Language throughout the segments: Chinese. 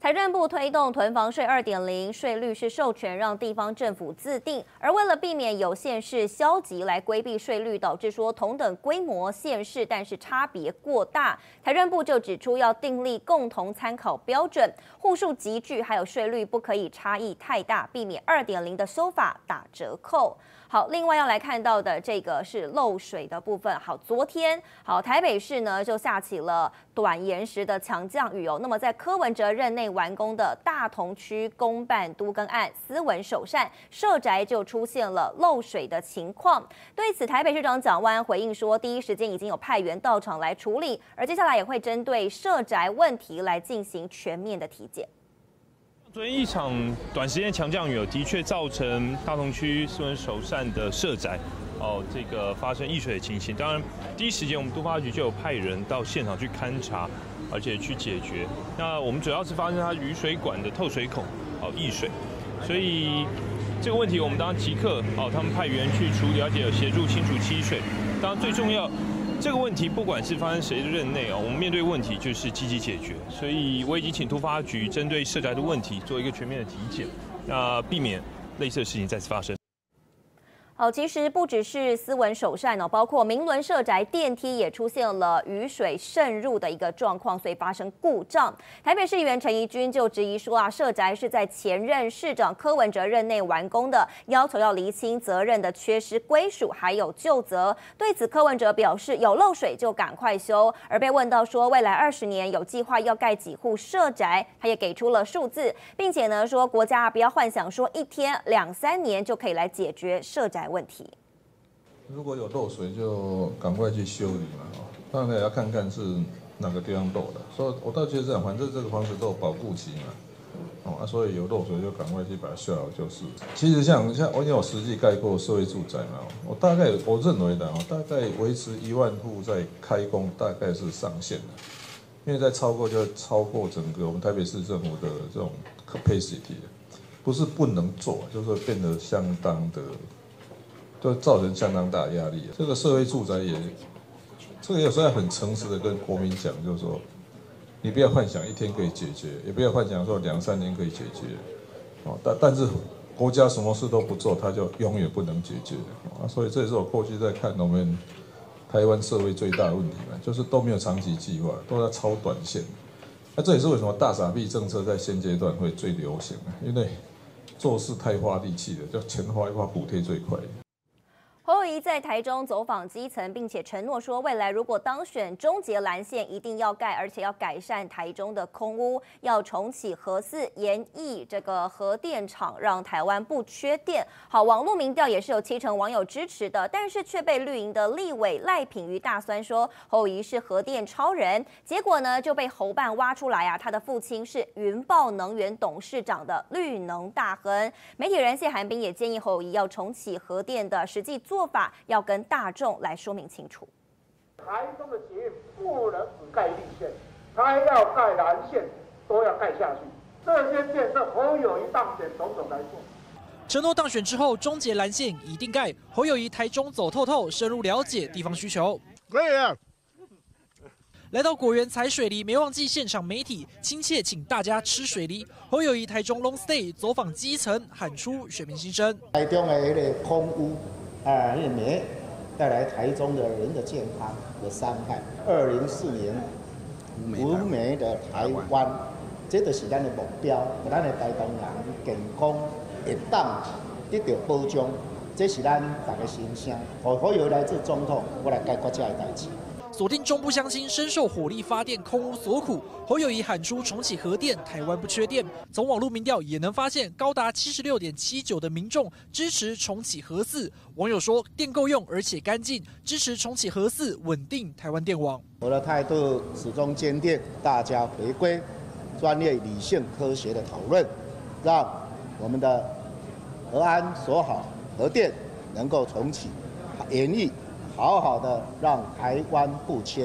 财政部推动囤房税2.0，税率是授权让地方政府自定，而为了避免有县市消极来规避税率，导致说同等规模县市但是差别过大，财政部就指出要订立共同参考标准，户数集聚还有税率不可以差异太大，避免2.0的修法打折扣。好，另外要来看到的这个是漏水的部分。好，昨天台北市呢就下起了短延时的强降雨哦。那么在柯文哲任内完工的大同区公办都更案斯文首善社宅就出现了漏水的情况。对此，台北市长蒋万安回应说，第一时间已经有派员到场来处理，而接下来也会针对社宅问题来进行全面的体检。 昨天一场短时间强降雨，的确造成大同区斯文首善的社宅，这个发生溢水的情形。当然，第一时间我们都发局就有派人到现场去勘查，而且去解决。那我们主要是发现它雨水管的透水孔溢水，所以这个问题我们当然即刻他们派员去处理，而且有协助清除积水。当然最重要。这个问题不管是发生谁的任内我们面对问题就是积极解决，所以我已经请都发局针对社宅的问题做一个全面的体检，避免类似的事情再次发生。 好，其实不只是斯文首善包括明伦社宅电梯也出现了雨水渗入的一个状况，所以发生故障。台北市议员陈怡君就质疑说社宅是在前任市长柯文哲任内完工的，要求要厘清责任的缺失归属还有究责。对此，柯文哲表示有漏水就赶快修，而被问到说未来20年有计划要盖几户社宅，他也给出了数字，并且呢说国家不要幻想说1天2、3年就可以来解决社宅问题。 如果有漏水，就赶快去修理嘛。当然也要看看是哪个地方漏的。所以我倒觉得这样，反正这个房子都有保固期嘛。所以有漏水就赶快去把它修好就是。其实像我有实际盖过社会住宅嘛，我认为的大概维持1万户在开工大概是上限的，因为再超过就超过整个我们台北市政府的这种 capacity， 不是不能做，就是变得相当的。就造成相当大的压力。这个社会住宅这个有时候要很诚实的跟国民讲，就是说，你不要幻想1天可以解决，也不要幻想说2、3年可以解决。但是国家什么事都不做，它就永远不能解决。所以这也是我过去在看我们台湾社会最大的问题嘛，就是都没有长期计划，都在超短线。这也是为什么大撒币政策在现阶段会最流行，因为做事太花力气了，就钱花一花，补贴最快。 侯友宜在台中走访基层，并且承诺说，未来如果当选，终结蓝线一定要盖，而且要改善台中的空污，要重启核4，延役这个核电厂，让台湾不缺电。好，网络民调也是有70%网友支持的，但是却被绿营的立委赖品妤大酸说侯友宜是核电超人。结果呢，就被侯办挖出来他的父亲是云豹能源董事长的绿能大亨。媒体人谢寒冰也建议侯友宜要重启核电的实际做法要跟大众来说明清楚。 台中的捷运不能只盖绿线，它要盖蓝线，都要盖下去。这些建设侯友宜当选总统来做。 承诺当选之后终结蓝线一定盖，侯友宜台中走透透，深入了解地方需求。 可以啊。 来到果园采水梨，没忘记现场媒体亲切请大家吃水梨。侯友宜台中 long stay 走访基层，喊出选民心声。 台中的那个空污煤带来台中的人的健康的伤害。2040年无煤的台湾，这就是咱的目标，咱的台中人健康会当得到保障，这是咱大家心声。侯友宜来做总统，我来解决这个代志。 锁定中部乡亲深受火力发电空污所苦，侯友宜喊出重启核电，台湾不缺电。从网络民调也能发现，高达76.79%的民众支持重启核4。网友说电够用而且干净，支持重启核4，稳定台湾电网。 我的态度始终坚定，大家回归专业、理性、科学的讨论，让我们的核安锁好，核电能够重启，延役。好好的让台湾不缺电。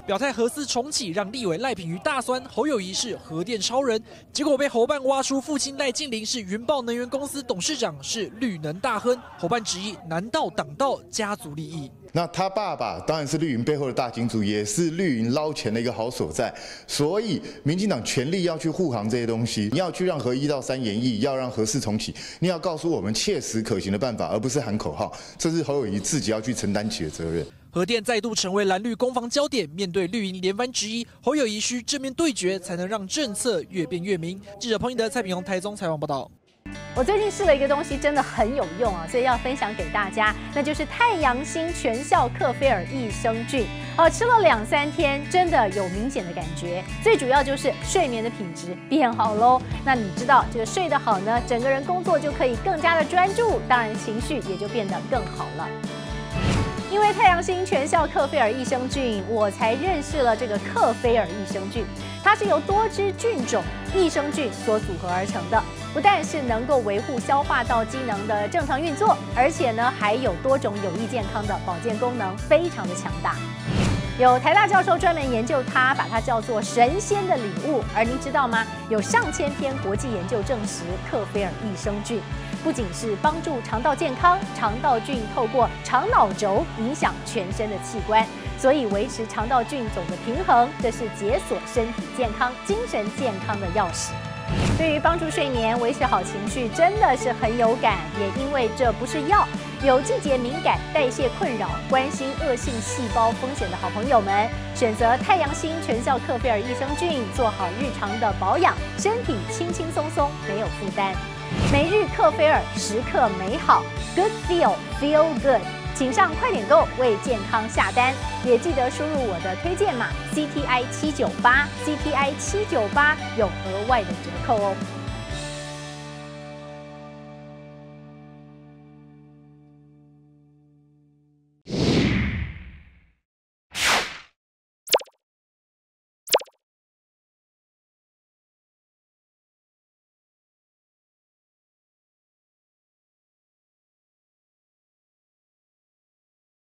表态核四重启，让立委赖品妤大酸侯友宜是核电超人，结果被侯办挖出父亲赖净霖是云豹能源公司董事长，是绿能大亨。侯办质疑，难道挡到家族利益？ 那他爸爸当然是绿营背后的大金主，也是绿营捞钱的一个好所在。所以民进党全力要去护航这些东西，你要去让核1到3延役，要让核4重启，你要告诉我们切实可行的办法，而不是喊口号。这是侯友宜自己要去承担起的责任。 核电再度成为蓝绿攻防焦点，面对绿营连番质疑，侯友宜需正面对决，才能让政策越变越明。记者彭宜德、蔡品宏台中采访报道。 我最近试了一个东西，真的很有用啊，所以要分享给大家，那就是太阳星全效克菲尔益生菌。吃了2、3天，真的有明显的感觉。最主要就是睡眠的品质变好喽。那你知道这个睡得好呢，整个人工作就可以更加的专注，当然情绪也就变得更好了。因为太阳星全效克菲尔益生菌，我才认识了这个克菲尔益生菌。它是由多支菌种益生菌所组合而成的，不但是能够维护消化道机能的正常运作，而且呢还有多种有益健康的保健功能，非常的强大。有台大教授专门研究它，把它叫做神仙的礼物。而您知道吗？有上千篇国际研究证实，克菲尔益生菌不仅是帮助肠道健康，肠道菌透过肠脑轴影响全身的器官，所以维持肠道菌种的平衡，这是解锁身体健康、精神健康的钥匙。对于帮助睡眠、维持好情绪，真的是很有感。也因为这不是药，有季节敏感、代谢困扰、关心恶性细胞风险的好朋友们，选择太阳星全效克菲尔益生菌，做好日常的保养，身体轻轻松松，没有负担。每日克菲尔，时刻美好 ，Good Feel Good。请上快点购为健康下单，也记得输入我的推荐码 CTI798，CTI798有额外的折扣哦。